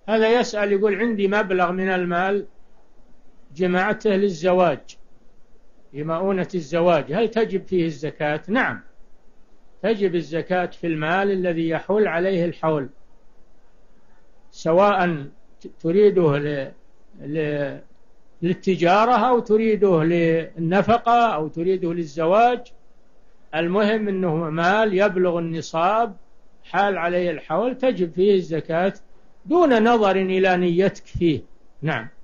هذا يسأل يقول عندي مبلغ من المال جمعته للزواج لمؤونة الزواج، هل تجب فيه الزكاة؟ نعم، تجب الزكاة في المال الذي يحول عليه الحول، سواء تريده للتجارة أو تريده للنفقة أو تريده للزواج. المهم أنه مال يبلغ النصاب حال عليه الحول تجب فيه الزكاة دون نظر إلى نيتك فيه. نعم.